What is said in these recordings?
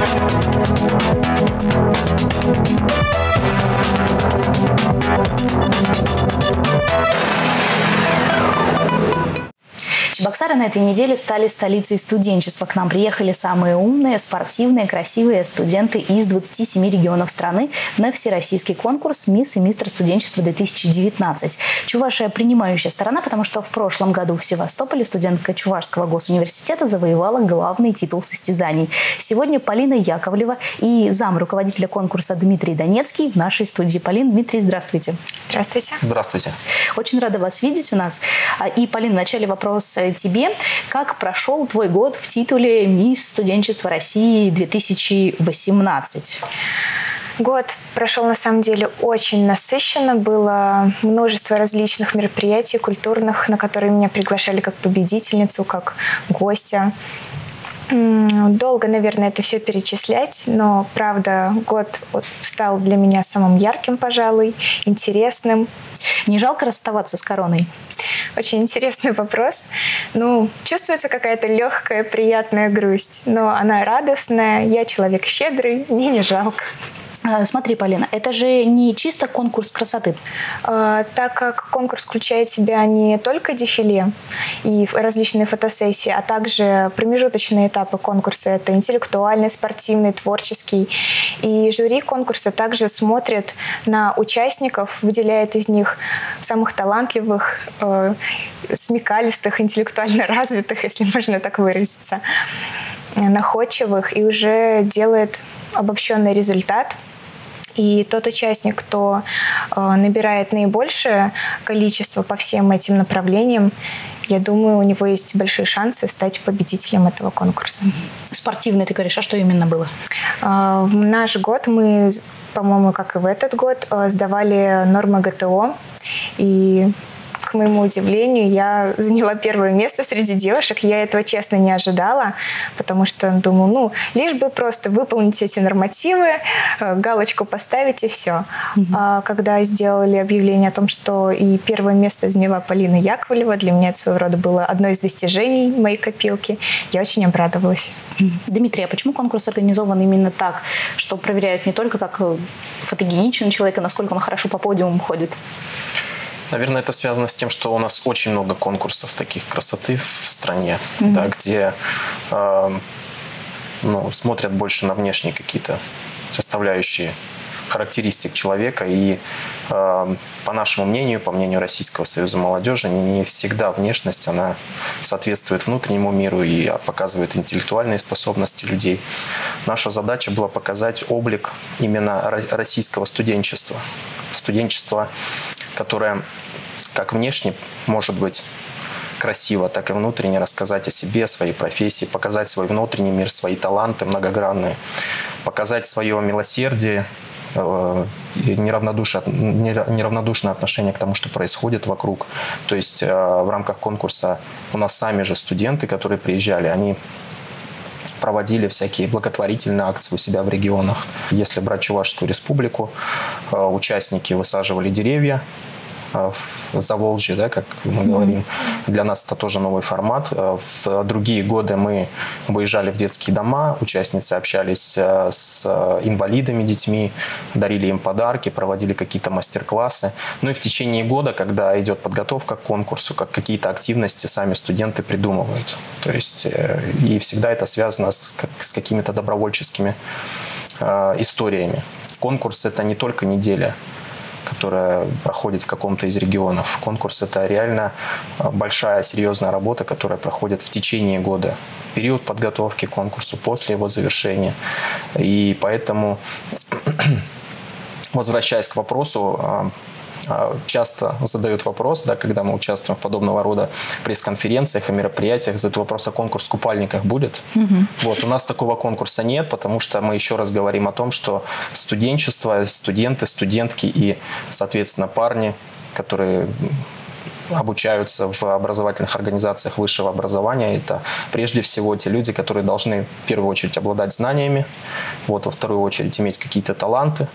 Чебоксары на этой неделе стали столицей студенчества. К нам приехали самые умные, спортивные, красивые студенты из 27 регионов страны на всероссийский конкурс «Мисс и мистер студенчества-2019». Чувашия – принимающая сторона, потому что в прошлом году в Севастополе студентка Чувашского госуниверситета завоевала главный титул состязаний. Сегодня Полина Яковлева и зам руководителя конкурса Дмитрий Донецкий в нашей студии. Полина, Дмитрий, здравствуйте. Здравствуйте. Здравствуйте. Очень рада вас видеть у нас. И, Полина, вначале вопрос тебе. Как прошел твой год в титуле «Мисс студенчества России 2018»? Год прошел, на самом деле, очень насыщенно. Было множество различных мероприятий культурных, на которые меня приглашали как победительницу, как гостя. Долго, наверное, это все перечислять, но, правда, год стал для меня самым ярким, пожалуй, интересным. Не жалко расставаться с короной? Очень интересный вопрос. Чувствуется какая-то легкая, приятная грусть, но она радостная. Я человек щедрый, мне не жалко. Смотри, Полина, это же не чисто конкурс красоты. Так как конкурс включает в себя не только дефиле и различные фотосессии, а также промежуточные этапы конкурса. Это интеллектуальный, спортивный, творческий. И жюри конкурса также смотрит на участников, выделяет из них самых талантливых, смекалистых, интеллектуально развитых, если можно так выразиться, находчивых, и уже делает обобщенный результат. И тот участник, кто набирает наибольшее количество по всем этим направлениям, я думаю, у него есть большие шансы стать победителем этого конкурса. Спортивный, ты говоришь, а что именно было? В наш год мы, по-моему, как и в этот год, сдавали нормы ГТО. И, к моему удивлению, я заняла первое место среди девушек. Я этого, честно, не ожидала, потому что думаю, лишь бы просто выполнить эти нормативы, галочку поставить и все. А когда сделали объявление о том, что и первое место заняла Полина Яковлева, для меня это своего рода было одно из достижений моей копилки. Я очень обрадовалась. Дмитрий, а почему конкурс организован именно так, что проверяют не только, как фотогеничен человек, а насколько он хорошо по подиуму ходит? Наверное, это связано с тем, что у нас очень много конкурсов таких красоты в стране, да, где смотрят больше на внешние какие-то составляющие характеристик человека. И по нашему мнению, по мнению Российского союза молодежи, не всегда внешность она соответствует внутреннему миру и показывает интеллектуальные способности людей. Наша задача была показать облик именно российского студенчества. Студенчество, которое как внешне может быть красиво, так и внутренне рассказать о себе, о своей профессии, показать свой внутренний мир, свои таланты многогранные, показать свое милосердие, неравнодушное отношение к тому, что происходит вокруг. То есть в рамках конкурса у нас сами же студенты, которые приезжали, они проводили всякие благотворительные акции у себя в регионах. Если брать Чувашскую республику, участники высаживали деревья в Заволжье, да, как мы говорим. Для нас это тоже новый формат. В другие годы мы выезжали в детские дома, участницы общались с инвалидами, детьми, дарили им подарки, проводили какие-то мастер-классы. Ну и в течение года, когда идет подготовка к конкурсу, как какие-то активности сами студенты придумывают. То есть и всегда это связано с какими-то добровольческими историями. Конкурс – это не только неделя, которая проходит в каком-то из регионов. Конкурс – это реально большая, серьезная работа, которая проходит в течение года. В период подготовки к конкурсу, после его завершения. И поэтому, возвращаясь к вопросу, часто задают вопрос, да, когда мы участвуем в подобного рода пресс-конференциях и мероприятиях, задают вопрос, а конкурс в купальниках будет? Вот, у нас такого конкурса нет, потому что мы еще раз говорим о том, что студенчество, студенты, студентки и, соответственно, парни, которые обучаются в образовательных организациях высшего образования, это прежде всего те люди, которые должны в первую очередь обладать знаниями, вот, во вторую очередь иметь какие-то таланты, в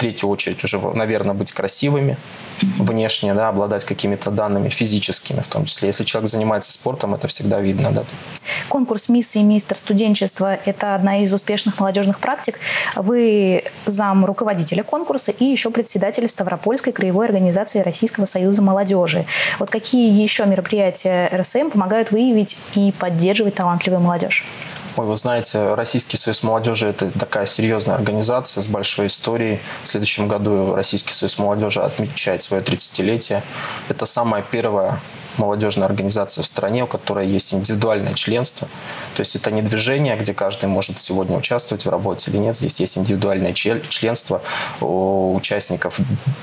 третью очередь уже, наверное, быть красивыми внешне, да, обладать какими-то данными физическими в том числе. Если человек занимается спортом, это всегда видно. Да. Конкурс «Мисс и мистер студенчества» – это одна из успешных молодежных практик. Вы зам руководителя конкурса и еще председатель Ставропольской краевой организации Российского союза молодежи. Вот какие еще мероприятия РСМ помогают выявить и поддерживать талантливую молодежь? Ой, вы знаете, Российский союз молодежи – это такая серьезная организация с большой историей. В следующем году Российский союз молодежи отмечает свое 30-летие. Это самая первая молодежная организация в стране, у которой есть индивидуальное членство. То есть это не движение, где каждый может сегодня участвовать в работе или нет. Здесь есть индивидуальное членство у участников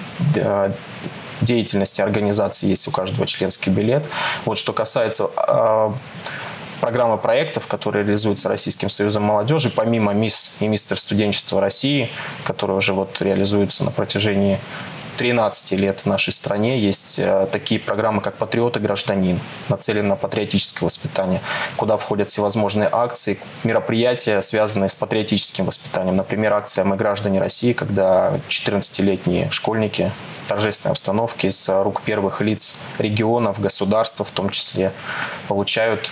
деятельности организации, есть у каждого членский билет. Вот что касается программы проектов, которые реализуются Российским союзом молодежи, помимо «Мисс и мистер студенчества России», которые уже вот реализуются на протяжении 13 лет в нашей стране, есть такие программы, как «Патриот и гражданин», нацеленные на патриотическое воспитание, куда входят всевозможные акции, мероприятия, связанные с патриотическим воспитанием. Например, акция «Мы граждане России», когда 14-летние школьники в торжественной обстановке из рук первых лиц регионов, государства в том числе получают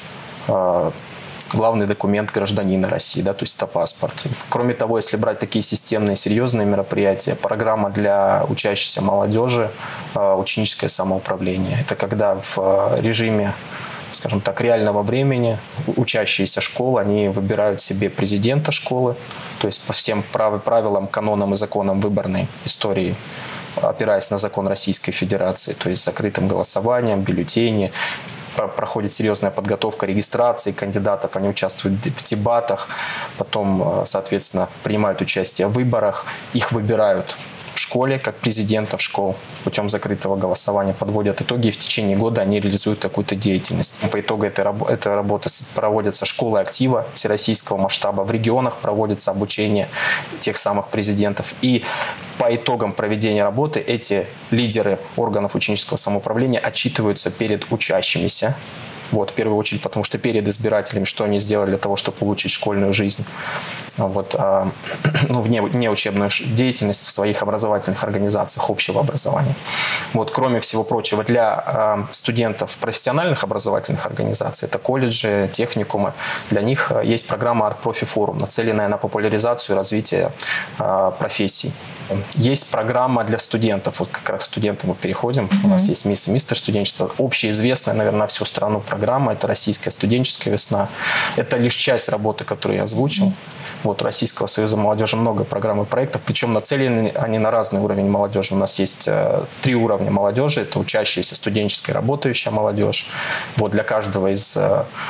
главный документ гражданина России, да, то есть это паспорт. Кроме того, если брать такие системные, серьезные мероприятия, программа для учащейся молодежи «Ученическое самоуправление». Это когда в режиме, скажем так, реального времени учащиеся школы, они выбирают себе президента школы, то есть по всем правилам, канонам и законам выборной истории, опираясь на закон Российской Федерации, то есть закрытым голосованием, бюллетени. Проходит серьезная подготовка регистрации кандидатов, они участвуют в дебатах, потом, соответственно, принимают участие в выборах, их выбирают в школе, как президентов школ, путем закрытого голосования, подводят итоги, и в течение года они реализуют какую-то деятельность. По итогу этой работы проводятся школы актива всероссийского масштаба, в регионах проводится обучение тех самых президентов, и по итогам проведения работы эти лидеры органов ученического самоуправления отчитываются перед учащимися. Вот, в первую очередь, потому что перед избирателями, что они сделали для того, чтобы улучшить школьную жизнь, вот, внеучебную деятельность в своих образовательных организациях общего образования. Вот, кроме всего прочего, для студентов профессиональных образовательных организаций, это колледжи, техникумы, для них есть программа «Арт-профи-форум», нацеленная на популяризацию и развитие профессий. Есть программа для студентов. Вот как раз к студентам мы переходим. У нас есть «Мисс и мистер студенчества». Общеизвестная, наверное, на всю страну программа. Это «Российская студенческая весна». Это лишь часть работы, которую я озвучил. Вот у Российского союза молодежи много программ и проектов, причем нацелены они на разный уровень молодежи. У нас есть 3 уровня молодежи. Это учащаяся, студенческая, работающая молодежь. Вот для каждой из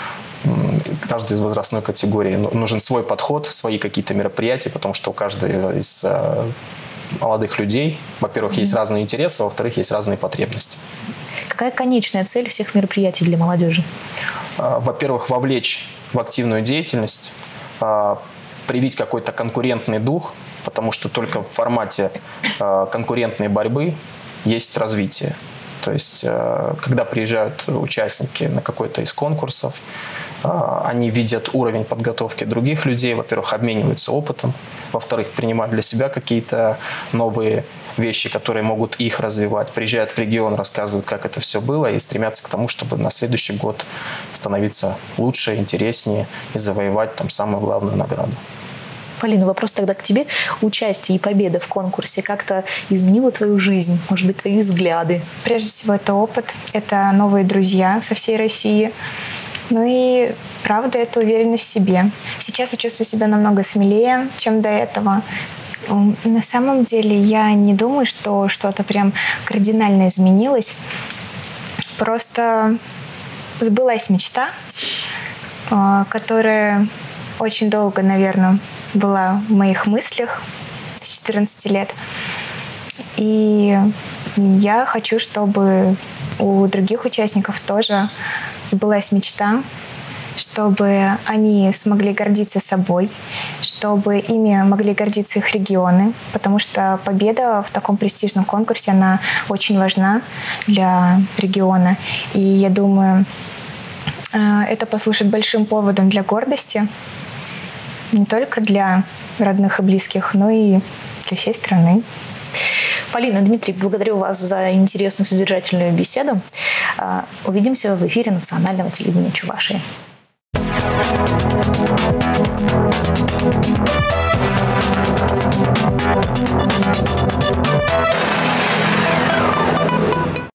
возрастной категории нужен свой подход, свои какие-то мероприятия, потому что у каждой из молодых людей, во-первых, есть разные интересы, а во-вторых, есть разные потребности. Какая конечная цель всех мероприятий для молодежи? Во-первых, вовлечь в активную деятельность, привить какой-то конкурентный дух, потому что только в формате конкурентной борьбы есть развитие. То есть, когда приезжают участники на какой-то из конкурсов, они видят уровень подготовки других людей, во-первых, обмениваются опытом, во-вторых, принимают для себя какие-то новые вещи, которые могут их развивать, приезжают в регион, рассказывают, как это все было, и стремятся к тому, чтобы на следующий год становиться лучше, интереснее и завоевать там самую главную награду. Полина, вопрос тогда к тебе. Участие и победа в конкурсе как-то изменило твою жизнь, может быть, твои взгляды? Прежде всего, это опыт, это новые друзья со всей России. Ну и, правда, это уверенность в себе. Сейчас я чувствую себя намного смелее, чем до этого. На самом деле я не думаю, что что-то прям кардинально изменилось. Просто сбылась мечта, которая очень долго, наверное, была в моих мыслях с 14 лет. И я хочу, чтобы у других участников тоже сбылась мечта, чтобы они смогли гордиться собой, чтобы ими могли гордиться их регионы, потому что победа в таком престижном конкурсе, она очень важна для региона. И я думаю, это послужит большим поводом для гордости, не только для родных и близких, но и для всей страны. Полина, Дмитрий, благодарю вас за интересную содержательную беседу. Увидимся в эфире национального телевидения Чувашии.